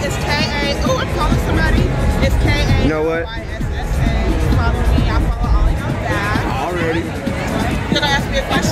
It's K-A. Oh, I'm calling somebody. It's K-A. You know what? Follow me. I follow all of y'all back. Already. You're gonna ask me a question?